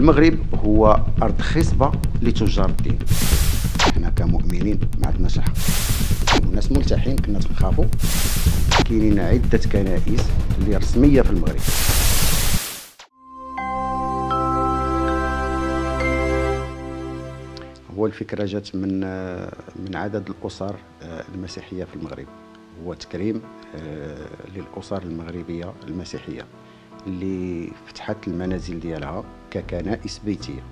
المغرب هو أرض خصبة لتجار الدين. احنا كمؤمنين ما عندناش الحق، والناس ملتحين كنا تنخافوا. كاينين عدة كنائس اللي رسمية في المغرب. هو الفكرة جات من عدد الأسر المسيحية في المغرب، هو تكريم للأسر المغربية المسيحية اللي فتحت المنازل ديالها ككنائس بيتية،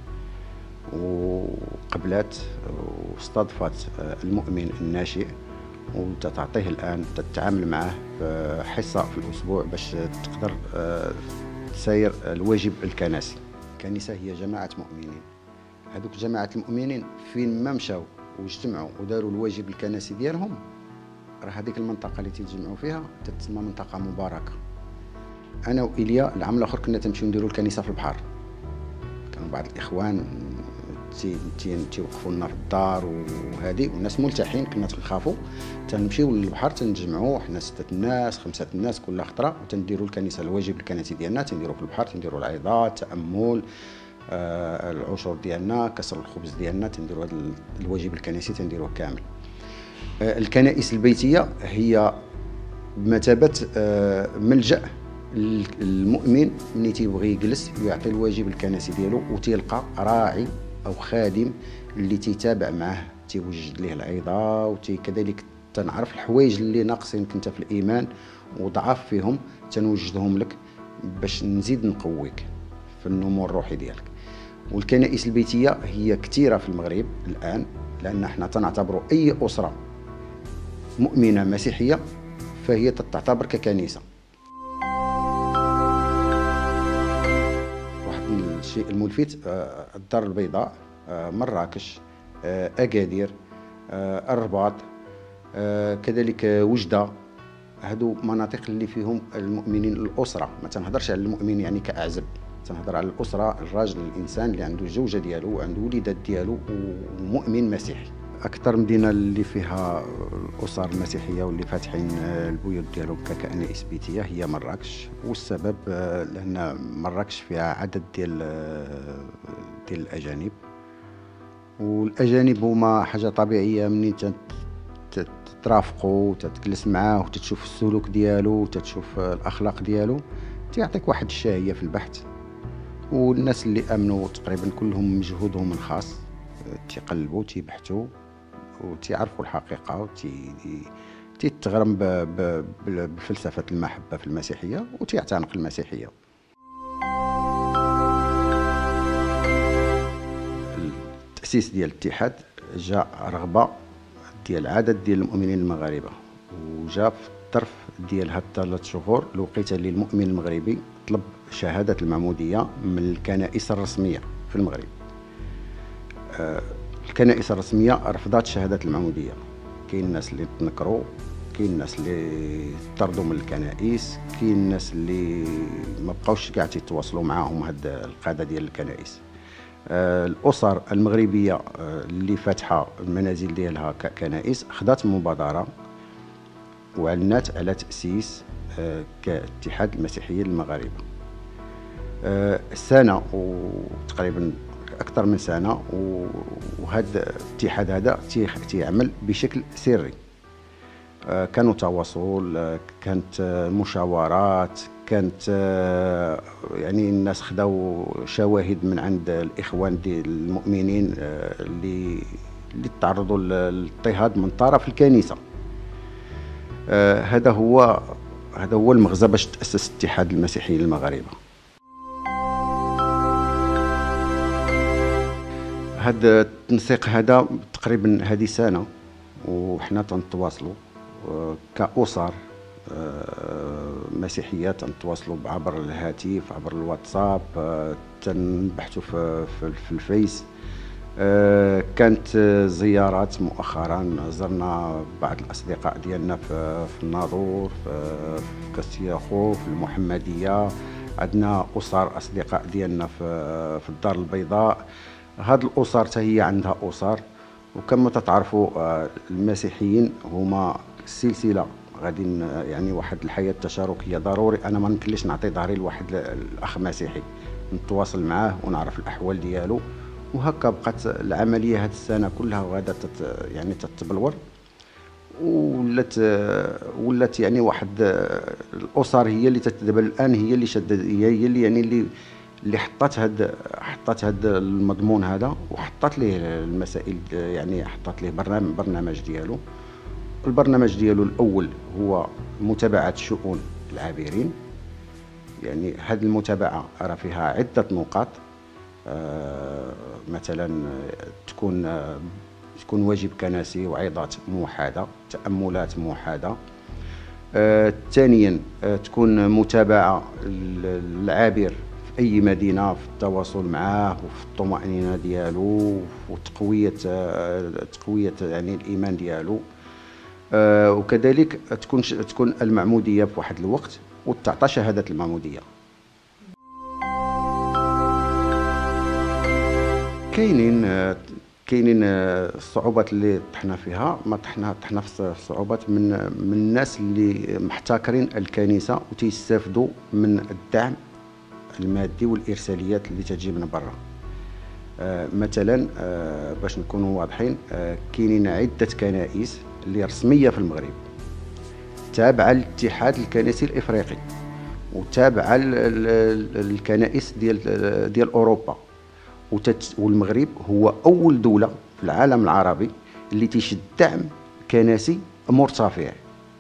وقبلات واستضفت المؤمن الناشئ وتعطيه الآن تتعامل معه حصة في الأسبوع باش تقدر تساير الواجب الكنسي. الكنيسة هي جماعة مؤمنين، هذوك جماعة المؤمنين فين ما مشاو واجتمعوا وداروا الواجب الكنسي ديالهم، راه هذيك المنطقة اللي تيتجمعوا فيها تتسمى منطقة مباركة. أنا وإيليا العام الآخر كنا تمشيو نديروا الكنيسة في البحر، كانوا بعض الإخوان تيوقفوا لنا في الدار وهذه، والناس ملتحين كنا تنخافوا. تنمشيو للبحر تنجمعوا حنا 6 الناس 5 الناس كل خطره، وتنديروا الكنيسه الواجب الكنسي ديالنا تنديروا في البحر، تنديروا العظات، التامل، العشور ديالنا، كسر الخبز ديالنا، تنديروا هذا الواجب الكنسي تنديروه كامل. الكنائس البيتيه هي بمثابه ملجأ المؤمن ملي تيبغي يجلس ويعطي الواجب الكنسي ديالو، وتيلقى راعي او خادم اللي تيتابع معه، تيوجد ليه العظه، وكذلك تنعرف الحوايج اللي ناقصينك انت في الايمان وضعاف فيهم تنوجدهم لك باش نزيد نقويك في النمو الروحي ديالك. والكنائس البيتيه هي كثيره في المغرب الان، لان احنا تنعتبروا اي اسره مؤمنه مسيحيه فهي تعتبر ككنيسه. الشيء الملفت الدار البيضاء، مراكش، أكادير، الرباط، كذلك وجدة، هادو مناطق اللي فيهم المؤمنين الأسرة. ما تنهضرش على المؤمن يعني كأعزب، تنهضر على الأسرة، الراجل الإنسان اللي عنده الزوجة ديالو وعنده وليدات ديالو ومؤمن مسيحي. أكثر مدينة اللي فيها الأسر المسيحية واللي فاتحين البيوت ديالهم ككنائس بيتية هي مراكش، والسبب لأن مراكش فيها عدد ديال الأجانب، والأجانب هما حاجة طبيعية منين تترافقوا وتتجلس معاه وتتشوف السلوك ديالو وتتشوف الأخلاق ديالو، تيعطيك واحد الشهية في البحث. والناس اللي آمنوا تقريبا كلهم مجهودهم الخاص، تيقلبوا تيبحثوا وتيعرفوا الحقيقة وتيتغرم بفلسفة المحبة في المسيحية وتيعتنق المسيحية. التأسيس ديال الاتحاد جاء رغبة ديال عدد ديال المؤمنين المغاربة، وجاء في الظرف ديال هاد 3 شهور الوقيته اللي المؤمن المغربي طلب شهادة المعمودية من الكنائس الرسمية في المغرب. الكنائس الرسمية رفضت شهادة المعمودية، كاين الناس اللي تنكروا، كاين الناس اللي طردوا من الكنائس، كاين الناس اللي ما بقاوش كاع تيتواصلوا معاهم هاد القادة ديال الكنائس. الأسر المغربية اللي فاتحة المنازل ديالها ككنائس خدات مبادرة وعلنات على تأسيس كاتحاد المسيحيين المغاربة. سنة وتقريبا أكثر من سنة، وهذا الاتحاد هذا تيعمل بشكل سري. كانوا تواصل، كانت مشاورات، كانت يعني الناس خداو شواهد من عند الإخوان ديال المؤمنين اللي تعرضوا للاضطهاد من طرف الكنيسة. هذا هو المغزى باش تأسس اتحاد المسيحيين المغاربة. هذا التنسيق هذا تقريبا هذه سنة وحنا تنتواصلوا كأسر مسيحية، تنتواصلوا عبر الهاتف، عبر الواتساب، تنبحثوا في الفيس. كانت زيارات مؤخرا، زرنا بعض الأصدقاء ديالنا في الناظور، في كاستياخو، في المحمدية، عندنا أسر أصدقاء ديالنا في الدار البيضاء. هاد الأسر هي عندها أسر، وكما تتعرفوا المسيحيين هما سلسلة غادي يعني واحد الحياة التشاركية ضروري. أنا ما نمكنليش نعطي ظهري لواحد الأخ مسيحي، نتواصل معاه ونعرف الاحوال ديالو. وهكا بقات العمليه هاد السنه كلها وغادا يعني تتبلور، ولات يعني واحد الاسر هي اللي دابا الان هي اللي هي اللي يعني اللي حطات هاد المضمون هذا، وحطات ليه المسائل، يعني حطات ليه برنامج ديالو. البرنامج ديالو الاول هو متابعه شؤون العابرين. يعني هذه المتابعه راه فيها عده نقاط. مثلا تكون واجب كنسي وعظات موحده، تاملات موحده. ثانيا تكون متابعه العابر في اي مدينه في التواصل معاه وفي الطمانينه ديالو وتقويه يعني الايمان ديالو. وكذلك تكون المعموديه في واحد الوقت وتعطى شهاده المعموديه. كاينين الصعوبات اللي طحنا فيها. ما طحنا في الصعوبات من الناس اللي محتكرين الكنيسه وتيستافدوا من الدعم المادي والارساليات اللي تجي من برا. مثلا باش نكونوا واضحين، كاينين عده كنائس اللي رسميه في المغرب تابعه للاتحاد الكنسي الافريقي وتابعه الكنائس ديال اوروبا. والمغرب هو اول دوله في العالم العربي اللي تيشد دعم كنسي مرتفع.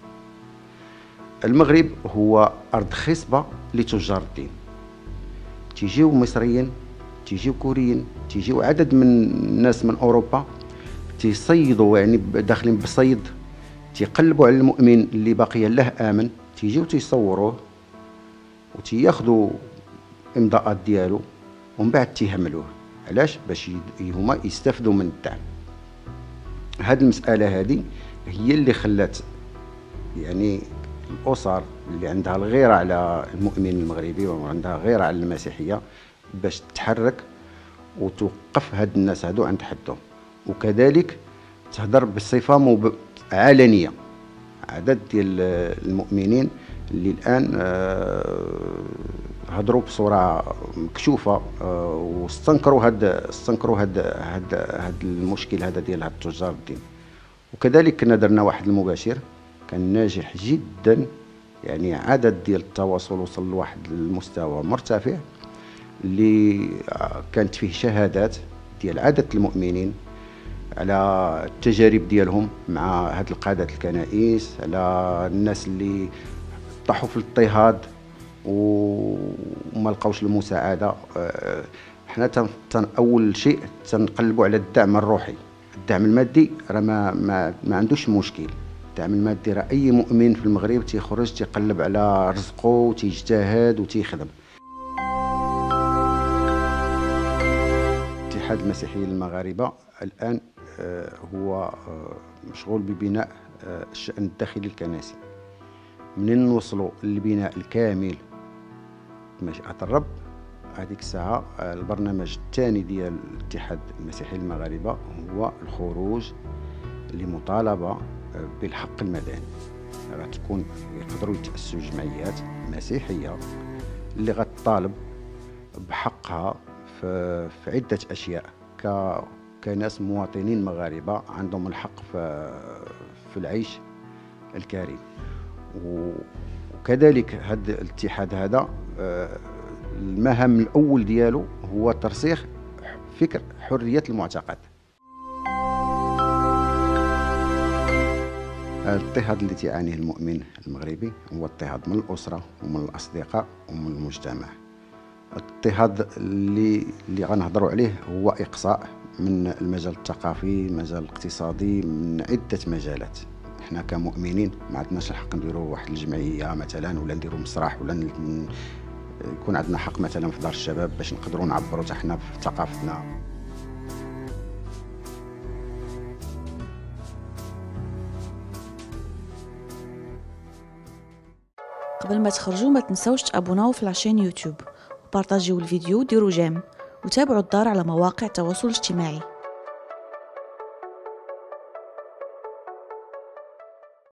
المغرب هو ارض خصبه لتجار الدين. تيجيو مصريين، تيجيو كوريين، تيجيو عدد من الناس من اوروبا تيصيدوا، يعني داخلين بصيد، تيقلبوا على المؤمن اللي باقي له امن، تيجيو تيصوروه وتياخذوا امضاءات ديالو ومن بعد تيهملوه. علاش؟ باش هما يستافدوا من الدعم. هاد المساله هذه هي اللي خلات يعني الاسر اللي عندها الغيره على المؤمن المغربي وعندها غيره على المسيحيه باش تتحرك وتوقف هاد الناس هادو عند حدهم. وكذلك تهضر بصفه علنيه. عدد ديال المؤمنين اللي الان هضروا بصوره مكشوفه واستنكروا هاد المشكل هذا ديال هاد تجار الدين. وكذلك كنا درنا واحد المباشر كان ناجح جدا، يعني عدد ديال التواصل وصل لواحد المستوى مرتفع اللي كانت فيه شهادات ديال عدد المؤمنين على التجارب ديالهم مع هاد القادة الكنائس، على الناس اللي طاحوا في الاضطهاد وما لقاوش المساعده. حنا اول شيء تنقلبوا على الدعم الروحي. الدعم المادي راه ما عندوش مشكل. الدعم المادي راه اي مؤمن في المغرب تيخرج تيقلب على رزقه وتيجتهد وتيخدم. اتحاد المسيحيين المغاربه الان هو مشغول ببناء الشأن الداخلي الكنسي. منين نوصلوا للبناء الكامل مشيئة الرب، هذيك الساعة البرنامج الثاني ديال الاتحاد المسيحي المغاربة هو الخروج لمطالبة بالحق المدني. غتكون يقدروا يتأسسوا جمعيات مسيحية اللي غتطالب بحقها في عدة أشياء كناس مواطنين مغاربة عندهم الحق في العيش الكريم. وكذلك هذا الاتحاد هذا المهام الأول ديالو هو ترسيخ فكر حرية المعتقد. الاضطهاد اللي تعانيه المؤمن المغربي هو اضطهاد من الأسرة ومن الأصدقاء ومن المجتمع. الاضطهاد اللي غنهضروا عليه هو إقصاء من المجال الثقافي، المجال الاقتصادي، من عدة مجالات. احنا كمؤمنين ما عندناش الحق نديروا واحد الجمعيه مثلا، ولا نديروا مسرح، ولا يكون عندنا حق مثلا في دار الشباب باش نقدروا نعبروا حتى حنا في ثقافتنا. قبل ما تخرجوا ما تنسوش تابوناو في لاشين يوتيوب وبارطاجيو الفيديو وديروا جيم وتابعوا الدار على مواقع التواصل الاجتماعي.